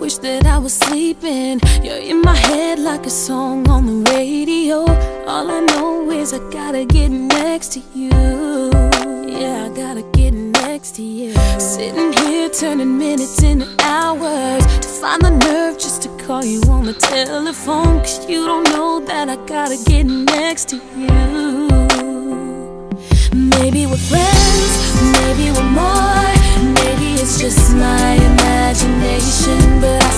wish that I was sleeping. You're in my head like a song on the radio. All I know is I gotta get next to you. Yeah, I gotta get next to you. Sitting here turning minutes into hours to find the nerve just to call you on the telephone. 'Cause you don't know that I gotta get next to you. Maybe we're friends, maybe we're more. Maybe it's just my imagination, but I